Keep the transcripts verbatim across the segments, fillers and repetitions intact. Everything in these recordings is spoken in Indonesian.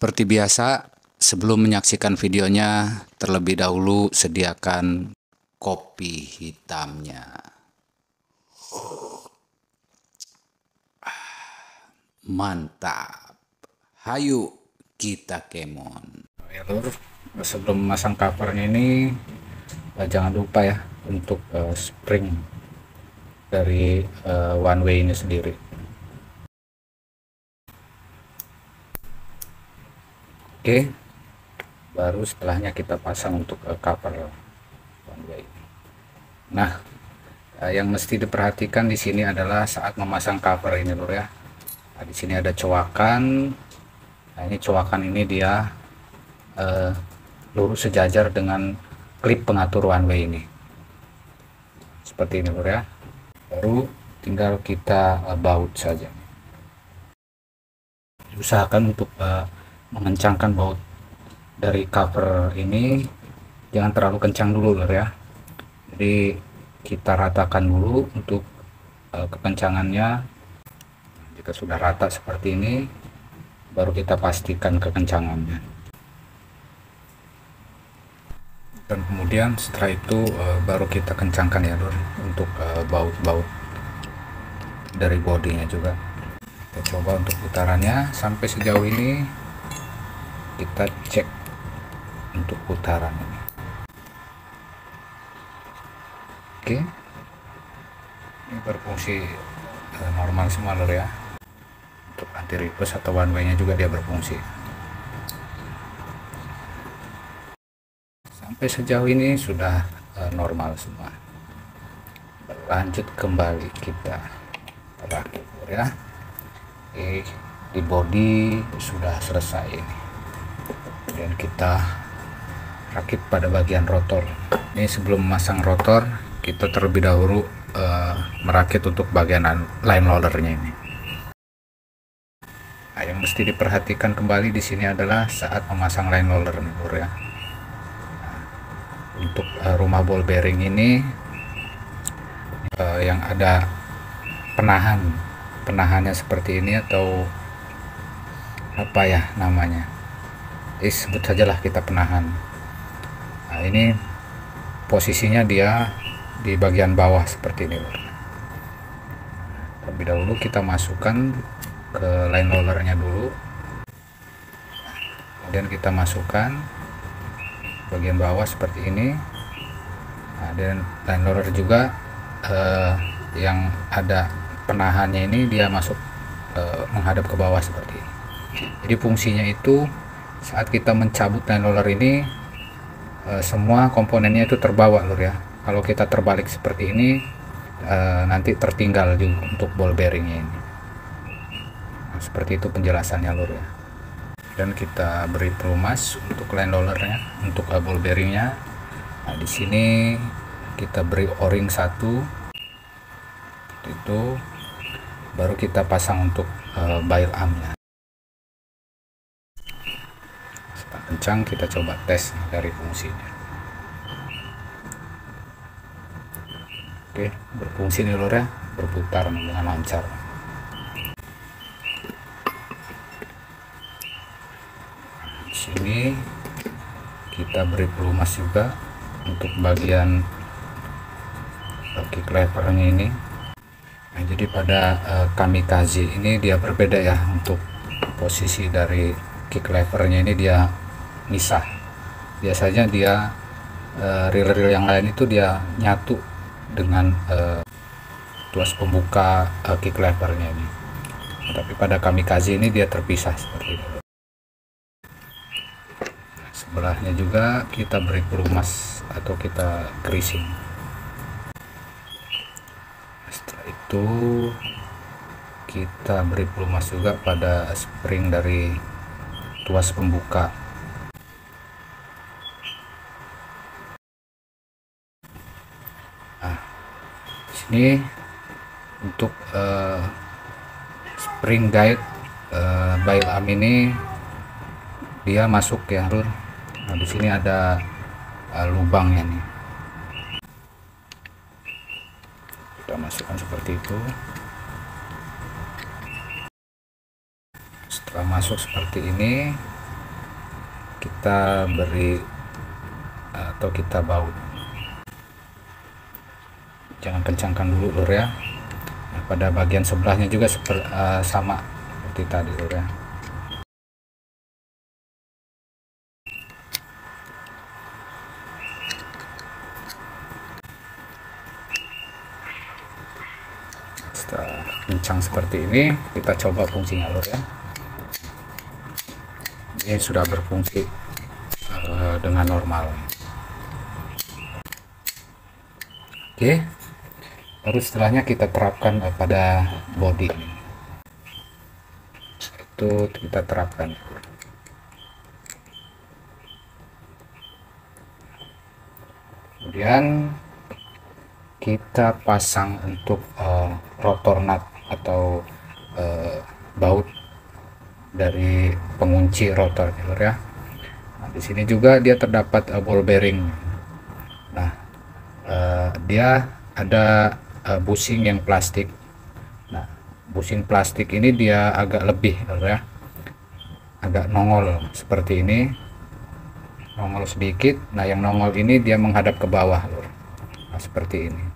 Seperti biasa, sebelum menyaksikan videonya, terlebih dahulu sediakan kopi hitamnya. Mantap. Hayu kita kemon. Ya lur, sebelum memasang covernya ini eh, jangan lupa ya untuk eh, spring dari eh, one way ini sendiri. Oke, baru setelahnya kita pasang untuk uh, cover one way. Nah, uh, yang mesti diperhatikan di sini adalah saat memasang cover ini lur ya. Nah, di sini ada coakan. Nah, ini coakan ini dia uh, lurus sejajar dengan klip pengatur one way ini. Seperti ini lur ya. Baru tinggal kita uh, baut saja. Usahakan untuk uh, mengencangkan baut dari cover ini jangan terlalu kencang dulu lur ya. Jadi kita ratakan dulu untuk uh, kekencangannya. Jika sudah rata seperti ini, baru kita pastikan kekencangannya. Dan kemudian setelah itu uh, baru kita kencangkan ya lur untuk baut-baut uh, dari bodinya juga. Kita coba untuk putarannya sampai sejauh ini, kita cek untuk putaran ini. Oke, ini berfungsi eh, normal semua lur ya. Untuk anti reverse atau one way nya juga dia berfungsi. Sampai sejauh ini sudah eh, normal semua. Lanjut kembali kita rakit lur ya. Oke, di body sudah selesai ini. Kemudian kita rakit pada bagian rotor. Ini sebelum memasang rotor, kita terlebih dahulu uh, merakit untuk bagian line rollernya ini. Nah, yang mesti diperhatikan kembali di sini adalah saat memasang line roller nih lur ya. Nah, untuk uh, rumah ball bearing ini uh, yang ada penahan, penahannya seperti ini atau apa ya namanya? Eh, sebut sajalah kita penahan. Nah, ini posisinya dia di bagian bawah seperti ini lur. Terlebih dahulu kita masukkan ke line rollernya dulu, kemudian kita masukkan bagian bawah seperti ini. Nah, dan line roller juga eh, yang ada penahannya ini dia masuk eh, menghadap ke bawah seperti ini. Jadi fungsinya itu saat kita mencabut line roller ini e, semua komponennya itu terbawa lur ya. Kalau kita terbalik seperti ini e, nanti tertinggal juga untuk ball bearingnya ini. Nah, seperti itu penjelasannya lur ya. Dan kita beri pelumas untuk line rollernya, untuk e, ball bearingnya. Nah, di sini kita beri o-ring satu, itu baru kita pasang untuk e, bail armnya. Kencang, kita coba tes dari fungsinya. Oke, berfungsi nih lur ya, berputar dengan lancar. Di sini kita beri pelumas juga untuk bagian kick levernya ini. Nah, jadi pada uh, kamikaze ini dia berbeda ya, untuk posisi dari kick levernya ini dia misah. Biasanya dia uh, reel-reel yang lain itu dia nyatu dengan uh, tuas pembuka uh, kick levernya ini. Nah, tapi pada kamikaze ini dia terpisah seperti itu. Nah, sebelahnya juga kita beri pelumas atau kita greasing. Setelah itu kita beri pelumas juga pada spring dari tuas pembuka. Nah, sini untuk uh, spring guide uh, bail arm ini dia masuk ya lur. Nah, di sini ada uh, lubangnya nih. Kita masukkan seperti itu. Setelah masuk seperti ini, kita beri atau kita baut. Jangan kencangkan dulu lur ya. Nah, pada bagian sebelahnya juga seperti uh, sama seperti tadi lur ya. Setelah kencang seperti ini, kita coba fungsinya lur ya. Ini sudah berfungsi uh, dengan normal. Oke, baru setelahnya kita terapkan uh, pada body ini. Itu kita terapkan. Kemudian kita pasang untuk uh, rotor nut atau uh, baut dari pengunci rotor lur ya. Nah, di sini juga dia terdapat uh, ball bearing. Nah, uh, dia ada uh, bushing yang plastik. Nah, bushing plastik ini dia agak lebih lur ya, agak nongol seperti ini, nongol sedikit. Nah, yang nongol ini dia menghadap ke bawah lur. Nah, seperti ini.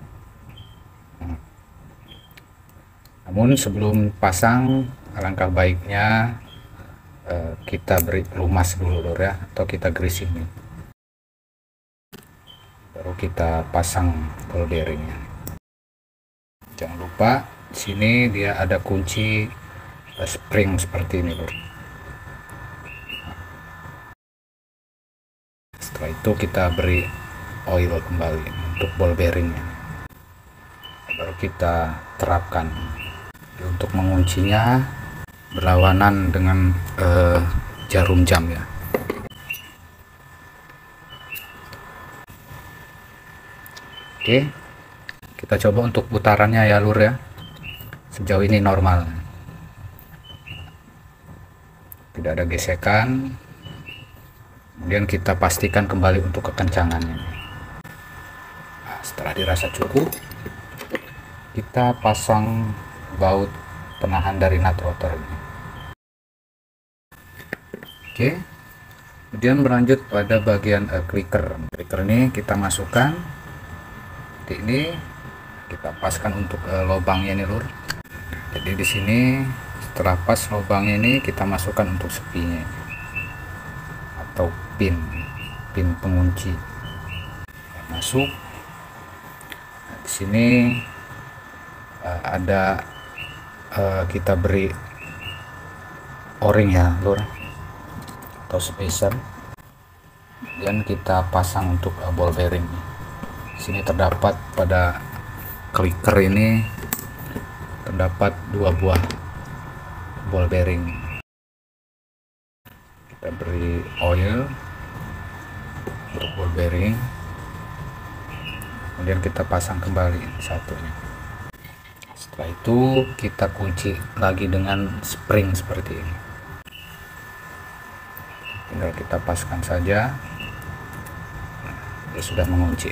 Namun sebelum pasang, alangkah baiknya eh, kita beri lumas dulu lur ya, atau kita greasing nih, baru kita pasang ball bearingnya. Jangan lupa di sini dia ada kunci eh, spring seperti ini lur. Setelah itu kita beri oil kembali untuk ball bearingnya, baru kita terapkan. Untuk menguncinya berlawanan dengan uh, jarum jam ya. Oke, kita coba untuk putarannya ya lur ya. Sejauh ini normal, tidak ada gesekan. Kemudian kita pastikan kembali untuk kekencangannya. Nah, setelah dirasa cukup, kita pasang baut penahan dari nut rotor ini. Oke, kemudian berlanjut pada bagian uh, clicker. Clicker ini kita masukkan seperti ini, kita paskan untuk uh, lubangnya nih lur. Jadi di sini setelah pas lubangnya ini kita masukkan untuk sepinya atau pin pin pengunci masuk. Nah, di sini uh, ada Uh, kita beri o-ring ya lur atau spacer, dan kita pasang untuk uh, ball bearing. Di sini terdapat pada clicker ini terdapat dua buah ball bearing. Kita beri oil untuk ball bearing, kemudian kita pasang kembali satunya. Setelah itu kita kunci lagi dengan spring seperti ini. Tinggal kita paskan saja. Nah, dia sudah mengunci.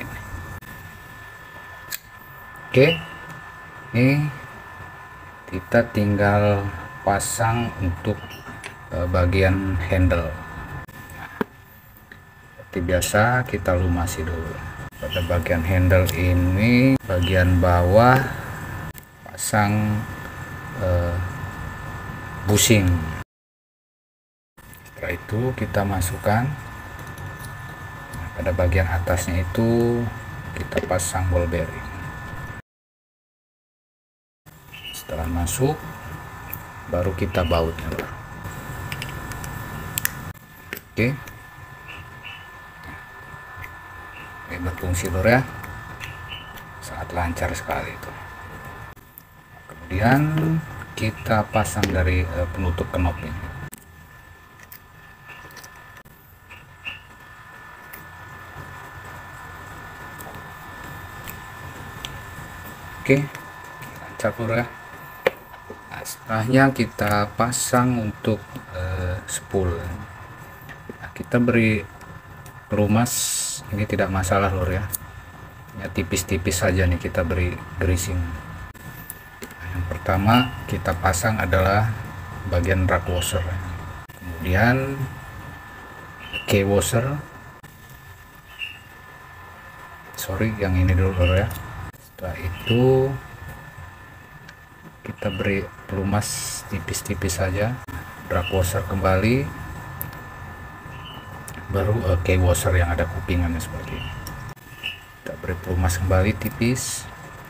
Oke, ini kita tinggal pasang untuk uh, bagian handle. Nah, seperti biasa kita lumasi dulu. Pada bagian handle ini, bagian bawah pasang uh, bushing. Setelah itu kita masukkan. Nah, pada bagian atasnya itu kita pasang ball bearing. Setelah masuk, baru kita bautnya. Oke, ini berfungsi lur ya, sangat lancar sekali itu. Kemudian kita pasang dari uh, penutup knop ini. Oke, lancar lur ya. Nah, setelahnya kita pasang untuk uh, spool. Nah, kita beri pelumas ini tidak masalah lur ya, ya tipis-tipis saja nih kita beri greasing. Yang pertama kita pasang adalah bagian rack washer, kemudian key washer. Sorry, yang ini dulu dulu ya. Setelah itu kita beri pelumas tipis-tipis saja, drag washer kembali, baru uh, key washer yang ada kupingannya seperti ini. Kita beri pelumas kembali tipis,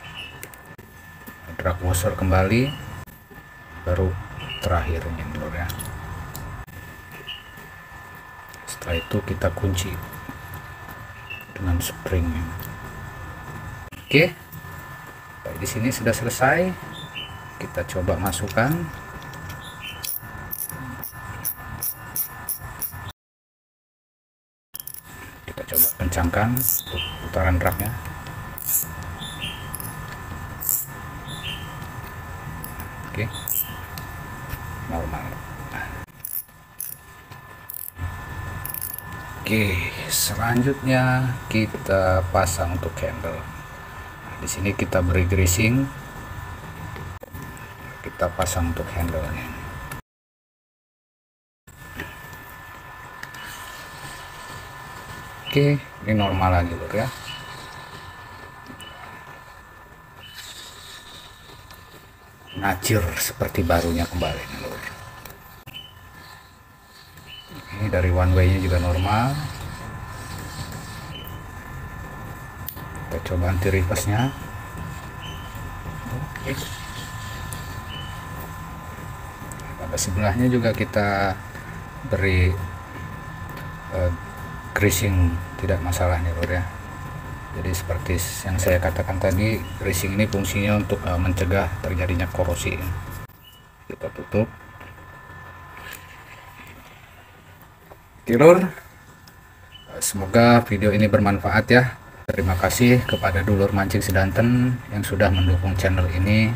drag washer kembali, baru terakhir ini dulu ya. Setelah itu kita kunci dengan spring. Oke, baik, di sini sudah selesai. Kita coba masukkan. Kita coba kencangkan untuk putaran dragnya. Oke, normal. Oke, selanjutnya kita pasang untuk handle. Di sini kita beri greasing, kita pasang untuk handle-nya. Oke, ini normal lagi lur ya. Ngacir seperti barunya kembali nih lur. Ini dari one way nya juga normal. Kita coba anti reverse nya. Oke. Pada sebelahnya juga kita beri uh, greasing, tidak masalah nih lur ya. Jadi seperti yang saya katakan tadi, greasing ini fungsinya untuk uh, mencegah terjadinya korosi. Kita tutup. Oke lur, semoga video ini bermanfaat ya. Terima kasih kepada dulur mancing sedanten yang sudah mendukung channel ini.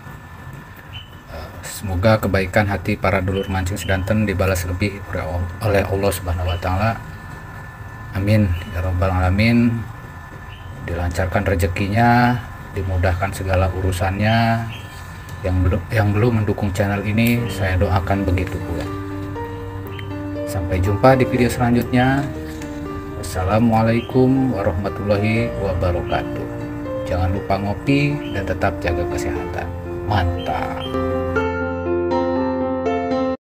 Semoga kebaikan hati para dulur mancing sedanten dibalas lebih oleh Allah Subhanahu wa Ta'ala. Amin ya rabbal alamin. Dilancarkan rezekinya, dimudahkan segala urusannya. Yang belum yang belum mendukung channel ini, saya doakan begitu pula. Sampai jumpa di video selanjutnya. Assalamualaikum warahmatullahi wabarakatuh. Jangan lupa ngopi dan tetap jaga kesehatan. Mantap.